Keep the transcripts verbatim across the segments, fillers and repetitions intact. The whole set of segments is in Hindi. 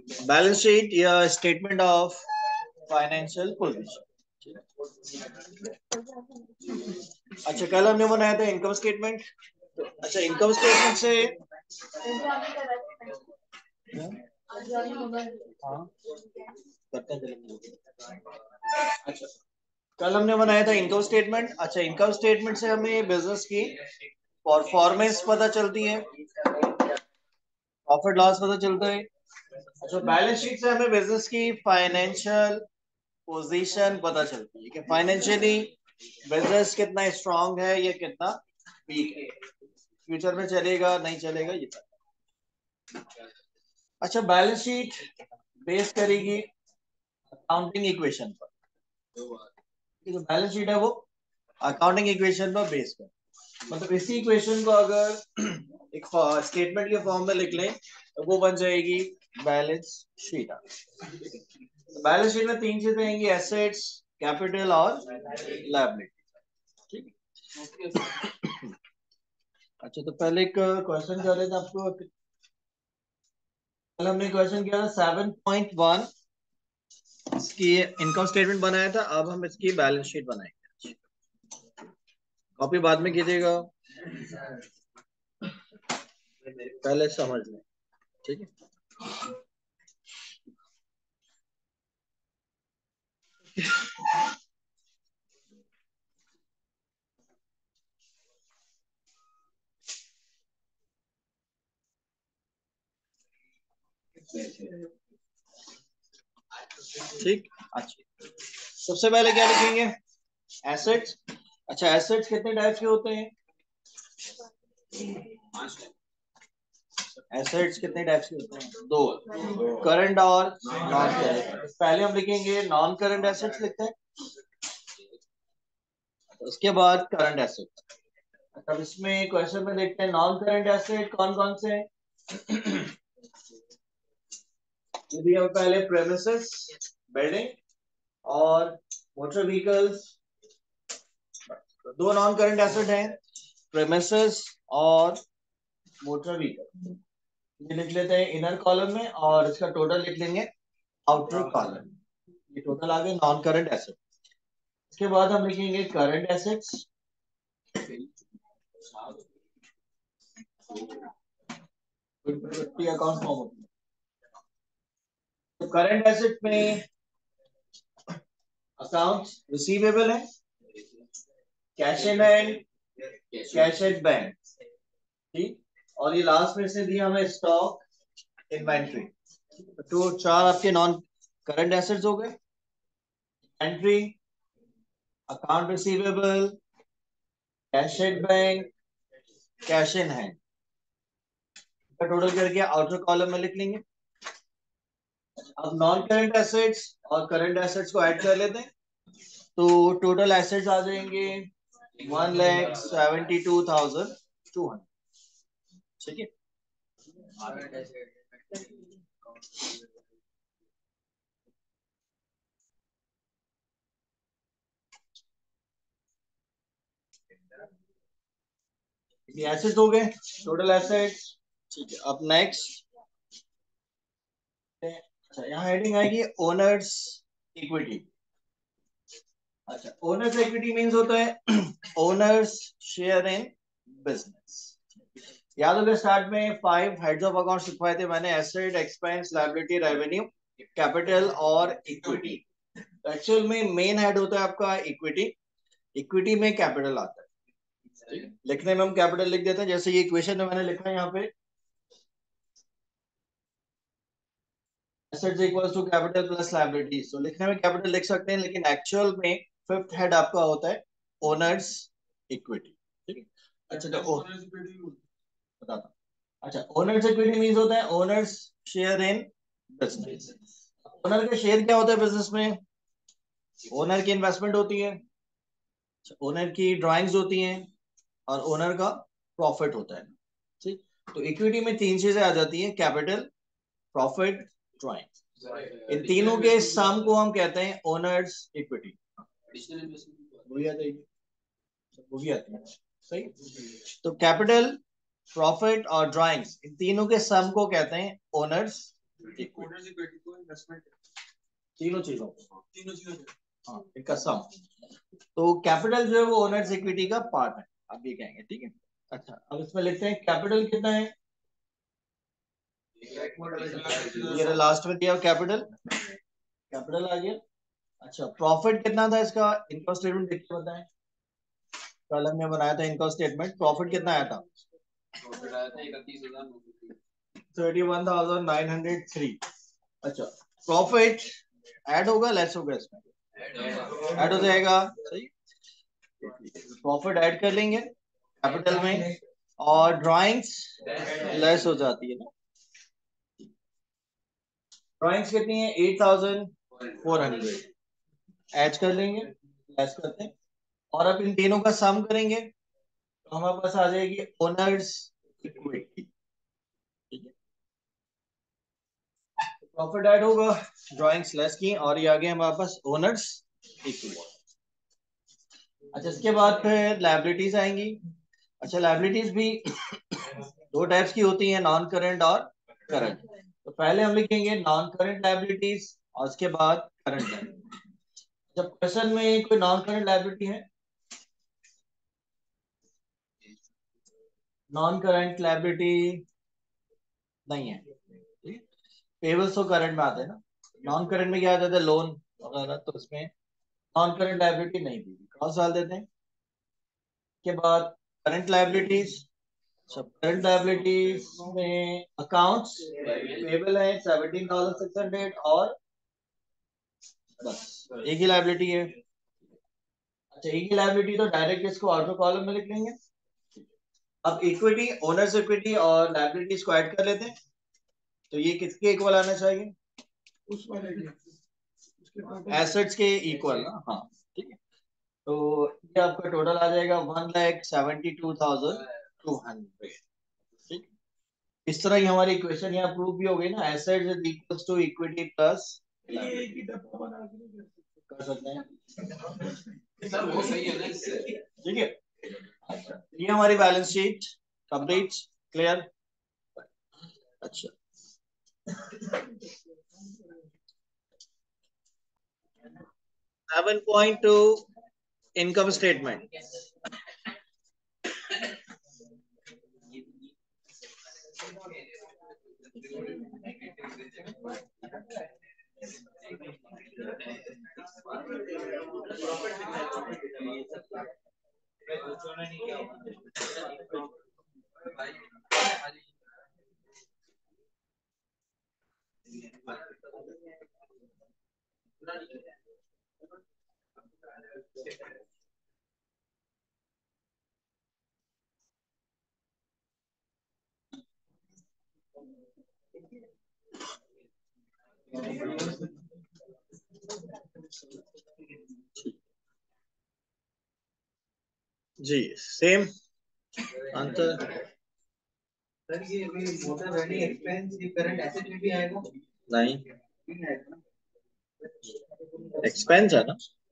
बैलेंस शीट या स्टेटमेंट ऑफ फाइनेंशियल पोजीशन। अच्छा, कल हमने बनाया था इनकम स्टेटमेंट। अच्छा, इनकम स्टेटमेंट से हाँ करते हैं। अच्छा, कल हमने बनाया था इनकम स्टेटमेंट। अच्छा, इनकम स्टेटमेंट से हमें बिजनेस की परफॉर्मेंस पता चलती है, प्रॉफिट लॉस पता चलता है। अच्छा, बैलेंस शीट से हमें बिजनेस की फाइनेंशियल पोजीशन पता चलती है कि फाइनेंशियली बिजनेस कितना स्ट्रांग है या कितना वीक है, फ्यूचर में चलेगा नहीं चलेगा ये पता। अच्छा, बैलेंस शीट बेस करेगी अकाउंटिंग इक्वेशन पर। जो बैलेंस शीट है वो अकाउंटिंग इक्वेशन पर बेस कर, मतलब इसी इक्वेशन को अगर एक स्टेटमेंट के फॉर्म में लिख लें तो वो बन जाएगी बैलेंस शीट। बैलेंस शीट में तीन चीजें आएंगी, एसेट्स, कैपिटल और लायबिलिटी। ठीक है। अच्छा, तो पहले एक क्वेश्चन कर रहे थे आपको। कल हमने क्वेश्चन किया था सेवन पॉइंट वन, इसकी इनकम स्टेटमेंट बनाया था, अब हम इसकी बैलेंस शीट बनाएंगे। कॉपी बाद में कीजिएगा, पहले समझ लें। ठीक है। ठीक। अच्छा, सबसे पहले क्या लिखेंगे? एसेट्स। अच्छा, एसेट्स कितने टाइप्स के होते हैं? एसेट्स कितने टाइप्स के होते हैं? दो, करंट और नॉन करंट। पहले हम लिखेंगे नॉन करंट एसेट्स लिखते हैं, उसके बाद करंट एसेट्स। अब इसमें क्वेश्चन में देखते हैं नॉन करंट एसेट कौन कौन से हैं। यदि हम पहले प्रेमिसेस, बिल्डिंग और मोटर व्हीकल्स, दो नॉन करंट एसेट हैं, प्रेमिसेस और मोटर व्हीकल। ये लिख लेते हैं इनर कॉलम में और इसका टोटल लिख लेंगे आउटर कॉलम। ये टोटल आ गए नॉन करंट एसेट। इसके बाद हम लिखेंगे करंट एसेट्स। अकाउंट फॉर्म होती है तो करंट एसेट में अकाउंट रिसीवेबल है, cash in hand, cash at bank. ठीक, और ये लास्ट में से दिया हमें स्टॉक, इन्वेंट्री। तो चार आपके नॉन करंट एसेट्स हो गए। Entry, account receivable, cash at bank, cash in hand, का टोटल करके आउटर कॉलम में लिख लेंगे। अब नॉन करंट एसेट्स और करंट एसेट्स को ऐड कर लेते हैं तो टोटल एसेट्स आ जाएंगे one lakh seventy two thousand two hundred. ठीक है। एसेट्स हो गए, टोटल एसेट्स। ठीक है, अब नेक्स्ट। अच्छा, यहाँ हेडिंग आएगी ओनर्स इक्विटी। अच्छा, ओनर्स इक्विटी मींस होता है ओनर्स शेयर इन बिजनेस। याद होगा स्टार्ट में फाइव हेड्स ऑफ अकाउंट्स लिखवाए थे मैंने, asset, expense, liability, revenue, capital और इक्विटी। एक्चुअल में मेन हेड होता है आपका इक्विटी। इक्विटी में कैपिटल आता है, लिखने में हम कैपिटल लिख देते हैं, जैसे ये इक्वेशन में मैंने लिखा है यहाँ पे assets equals to capital plus liability, तो लिखने में कैपिटल लिख सकते हैं, लेकिन एक्चुअल में फिफ्थ हेड आपका होता है ओनर्स इक्विटी। ठीक है। अच्छा, तो बताता हूं। अच्छा, ओनर्स इक्विटी मींस होता है owner's share in business. Owner का शेयर क्या होता है बिजनेस में? ओनर की इन्वेस्टमेंट होती है, ओनर की ड्राइंग्स होती हैं और ओनर का प्रॉफिट होता है। ठीक, तो इक्विटी में तीन चीजें आ जाती हैं, कैपिटल, प्रॉफिट, ड्राइंग। इन तीनों के सम को हम कहते हैं ओनर्स इक्विटी। वही आ जाएगी, वो भी आती है। सही। तो कैपिटल, प्रॉफिट और ड्राइंग्स, इन तीनों के सम को कहते हैं ओनर्स तीनों चीजों तीनों चीजों हाँ इनका सम। तो कैपिटल जो है वो ओनर्स इक्विटी का पार्ट है, आप ये कहेंगे, ठीक है। अच्छा अब इसमें लिखते हैं कैपिटल कितना है, ये लास्ट में दिया कैपिटल, कैपिटल आ गया। अच्छा प्रॉफिट कितना था इसका, इनकम स्टेटमेंट देख के बताएं, कल हमने बनाया था इनकम स्टेटमेंट, प्रॉफिट कितना आया था, प्रॉफिट आया था इकतीस हजार thirty one thousand nine hundred three. अच्छा प्रॉफिट ऐड होगा लेस होगा, इसमें ऐड हो जाएगा, सही। प्रॉफिट ऐड कर लेंगे कैपिटल में, और ड्राइंग्स लेस हो जाती है ना, ड्राइंग्स कितनी है eight thousand four hundred add कर लेंगे, लेस करते हैं, और अब इन तीनों का सम करेंगे तो हमारे पास आ जाएगी ओनर्स इक्विटी, ठीक है। प्रॉफिट ऐड होगा, ड्राइंग्स लेस की, और ये आ गया हमारे पास ओनर्स इक्विटी। अच्छा इसके बाद फिर लायबिलिटीज आएंगी। अच्छा लायबिलिटीज भी दो टाइप्स की होती हैं, नॉन करंट और करंट। तो पहले हम लिखेंगे नॉन करंट लायबिलिटीज और उसके बाद करंट लायबिलिटीज। जब क्वेश्चन में कोई नॉन करंट लायबिलिटी है, नॉन करंट लायबिलिटी नहीं है, पेबल्स तो करंट में आते हैं ना, नॉन करंट में क्या आ जाता है लोन वगैरह, तो उसमें नॉन करंट लायबिलिटी नहीं दी, क्रॉस डाल देते हैं। के बाद करंट लायबिलिटीज, सब करंट लायबिलिटीज में अकाउंट्स पेबल है सेवनटीन थाउजेंड सिक्स हंड्रेड, और बस एक ही लायबिलिटी है। अच्छा एक ही लायबिलिटी तो डायरेक्ट इसको आउटर कॉलम में लिख लेंगे। अब इक्विटी, ओनर्स इक्विटी और लायबिलिटीज को ऐड कर लेते हैं, तो ये किसके इक्वल आना चाहिए, उस वाले के एसेट्स के इक्वल ना, हाँ ठीक है। तो ये आपका टोटल आ जाएगा one lakh seventy two thousand two hundred, ठीक। इस तरह ही हमारी इक्वेशन यहाँ प्रूव भी हो गई ना, assets is equals to equity plus, कर सकते हैं सर, वो सही है ना इससे, ठीक है। ये हमारी बैलेंस शीट कंप्लीट, क्लियर। अच्छा seven point two income statement. जी सेम आंसर। सर ये मोटर रनिंग एक्सपेंस ये करंट एसेट में भी आएगा, नहीं एक्सपेंस है ना।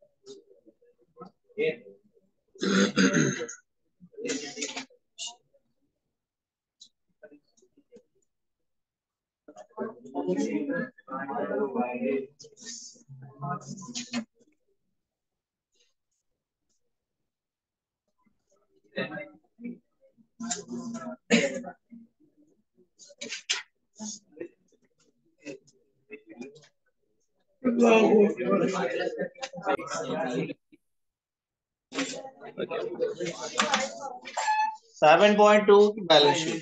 सेवन पॉइंट टू की बैलेंस शीट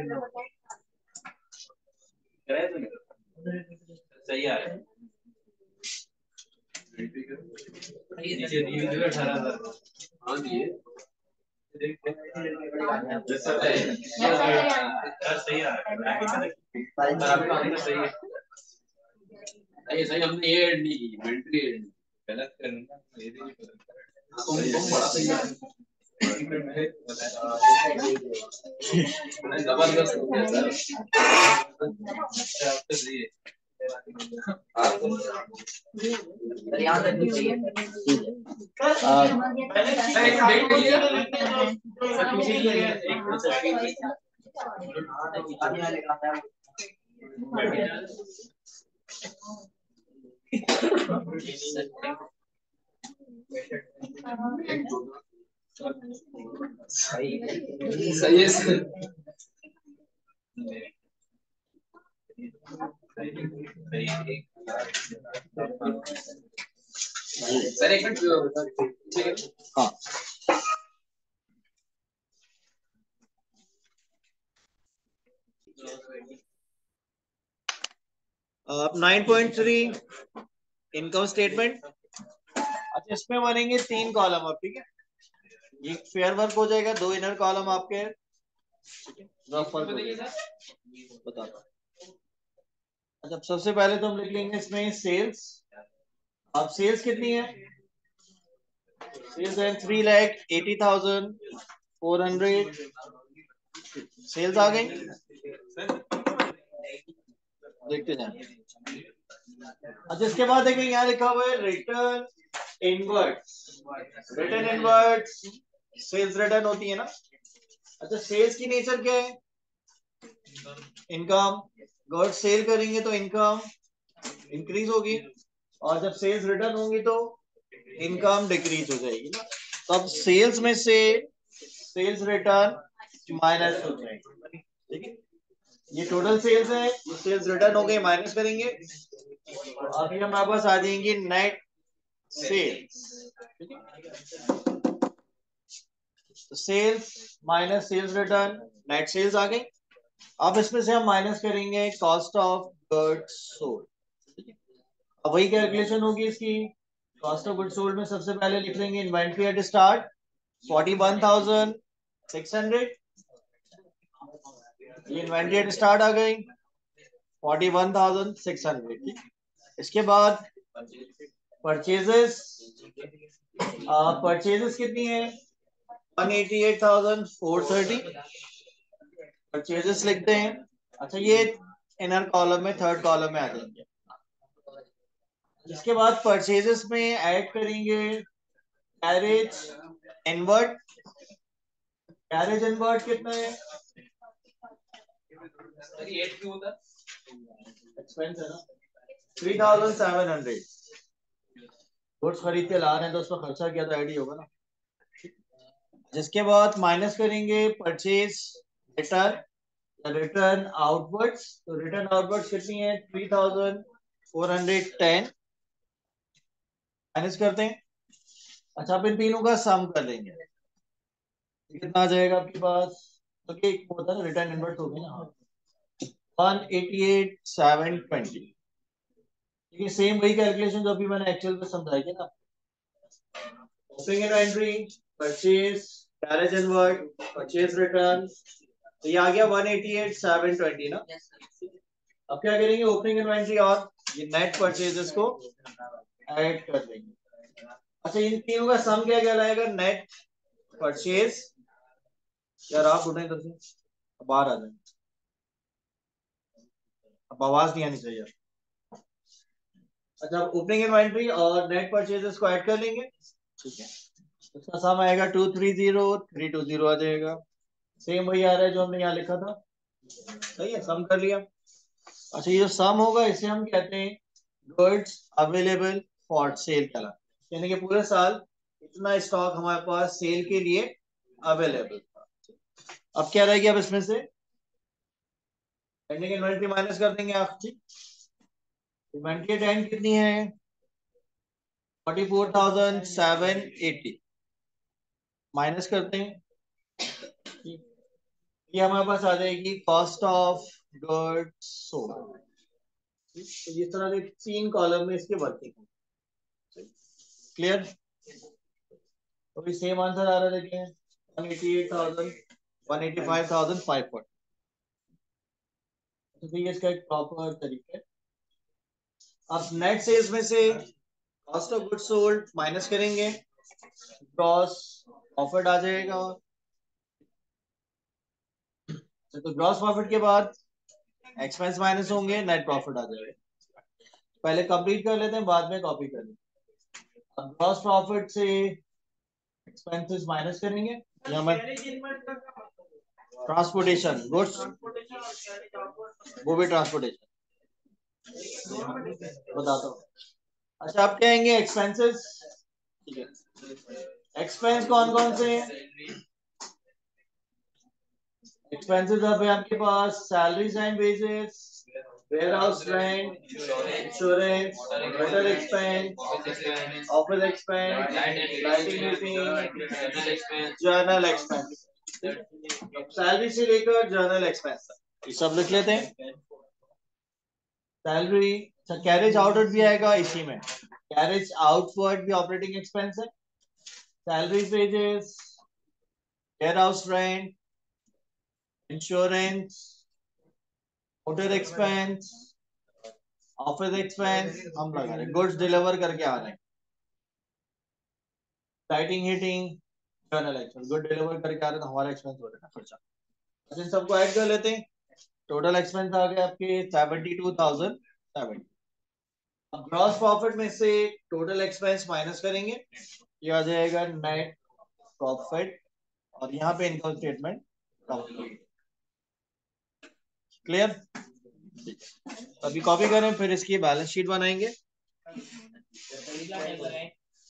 सही आ रहा है, नीचे दी हुई जो अठारह हजार हाँ दिए सही आ रहा है, आपका आंसर सही है। ये सही, हमने ये ऐड नहीं की, इन्वेंटरी ऐड गलत करना, ये भी तुम तुम बड़ा सही है, जबरदस्त हो गया सर, सही है। यहाँ तक नहीं चाहिए सही सही है सर। सर एक मिनट, ठीक है। हाँ nine point three income statement. अच्छा इसमें बनेंगे तीन कॉलम अब, ठीक है। ये फेयर वर्क हो जाएगा, दो इनर कॉलम आपके रफ वर्क हो जाएगा। बता दो। अच्छा सबसे पहले तो हम लिख लेंगे इसमें सेल्स। अब सेल्स कितनी है? सेल्स है three lakh eighty thousand four hundred. Sales आ गई, देखते जाए। अच्छा इसके बाद देखिए यहाँ लिखा हुआ है return inwards. Return inwards sales return होती है ना। अच्छा सेल्स की नेचर क्या है? इनकम। गुड्स सेल करेंगे तो इनकम इंक्रीज होगी, और जब सेल्स रिटर्न होंगी तो इनकम डिक्रीज हो जाएगी ना। तो अब सेल्स में से सेल्स रिटर्न माइनस हो जाएगी, ठीक है। ये टोटल सेल्स है, ये सेल्स रिटर्न हो गए, माइनस करेंगे। अभी हमारे पास आ जाएंगे नेट सेल्स, ठीक है। तो sales minus sales return, net sales आ गई। अब इसमें से हम माइनस करेंगे कॉस्ट ऑफ गुड्स सोल्ड। अब वही कैलकुलेशन होगी इसकी। कॉस्ट ऑफ गुड्स सोल्ड में सबसे पहले लिख लेंगे inventory at start forty one thousand six hundred. ये इन्वेंट्री एट स्टार्ट आ गई forty one thousand six hundred. इसके बाद परचेजेस। परचेजेस कितनी है? One eighty eight thousand four thirty. Purchases लिखते हैं। अच्छा ये इनर कॉलम में थर्ड कॉलम में आ जाएंगे। इसके बाद परचेजेस में ऐड करेंगे कैरेज इनवर्ट। कैरेज इनवर्ट कितना है? एट क्यों होता? एक्सपेंस है ना, three thousand seven hundred. Goods खरीद के ला रहे हैं तो उसका खर्चा क्या तो ऐड ही होगा ना। जिसके बाद माइनस करेंगे परचेज रिटर्न रिटर्न आउटवर्ड्स। तो रिटर्न आउटवर्ड्स कितनी है? Three thousand four hundred ten. Minus करते हैं। अच्छा आप इन तीनों का सम कर लेंगे, कितना आ जाएगा आपके पास? तो ये होता है ना रिटर्न इनवर्ट हो गई ना, one eighty eight seven twenty. ये सेम वही कैलकुलेशन जो अभी मैंने एक्चुअल में समझाई थी ना। Opening inventory, purchase, carriage inward, purchase return, तो ये आ गया one eighty eight seven twenty ना। अब क्या करेंगे? ओपनिंग इन्वेंटरी और ये नेट परचेजेस को ऐड कर देंगे। अच्छा इन तीनों का सम क्या कहलाएगा? Net purchase. यार आप उठे इधर से, बाहर आ जाए, अब आवाज नहीं आनी चाहिए। अच्छा ओपनिंग इन्वेंटरी और नेट परचेजेस को ऐड कर लेंगे, ठीक है। इसका सम आएगा two three zero three two zero आ जाएगा। सेम वही आ रहा है जो हमने यहाँ लिखा था, सही है, सम कर लिया। अच्छा ये जो सम होगा इसे हम कहते हैं goods available for sale colour, यानी कि पूरे साल इतना स्टॉक हमारे पास सेल के लिए अवेलेबल था। अब क्या रहेगी? अब इसमें से एंडिंग इन्वेंटरी माइनस कर देंगे आप, ठीक। इन्वेंटरी एट एंड कितनी है? Forty four thousand seven eighty. Minus करते हैं, ये हमारे पास आ जाएगी कॉस्ट ऑफ गुड्स सोल्ड। तो इस तरह के तीन कॉलम में इसके वर्किंग। क्लियर? तो भी सेम आंसर आ रहा है, देखें one eighty eight thousand one eighty five thousand five forty. तो ये इसका एक प्रॉपर तरीका है। अब नेट सेल्स में से cost of goods sold minus करेंगे, ग्रॉस प्रॉफिट आ जाएगा। तो ग्रॉस प्रॉफिट के बाद एक्सपेंस माइनस होंगे, नेट प्रॉफिट आ जाएगा। पहले कंप्लीट कर लेते हैं, बाद में कॉपी कर लेते हैं। अब ग्रॉस प्रॉफिट से एक्सपेंसेस माइनस करेंगे, या मैं ट्रांसपोर्टेशन गुड्स, वो भी ट्रांसपोर्टेशन, बताता हूँ। अच्छा आप कहेंगे एक्सपेंसेस, ठीक है। एक्सपेंस कौन कौन से हैं? एक्सपेंसेस अब है आपके पास salaries and wages, warehouse rent, insurance, hotel expense, office expense, lighting meeting, general expense. Salary से लेकर जर्नल एक्सपेंस ये सब लिख लेते हैं। सैलरी, अच्छा कैरेज आउटवर्ड भी आएगा इसी में, कैरेज आउटवर्ड भी ऑपरेटिंग एक्सपेंस है। Salary wages, warehouse rent, insurance, hotel expense, office expense हम लगा रहे, गुड्स डिलीवर करके आ रहे हैं, lighting heating, general expense, good deliver करके आ रहे हैं तो हमारा एक्सपेंस हो रहा है खर्चा। तो इन सबको ऐड कर लेते हैं, टोटल एक्सपेंस आ गया आपके सेवेंटी टू थाउजेंड सेवेंटी। अब ग्रॉस प्रॉफिट में से टोटल एक्सपेंस माइनस करेंगे, ये आ जाएगा नेट प्रॉफिट, और यहाँ पे इनकम स्टेटमेंट क्लियर। अभी कॉपी करें फिर इसकी बैलेंस शीट बनाएंगे।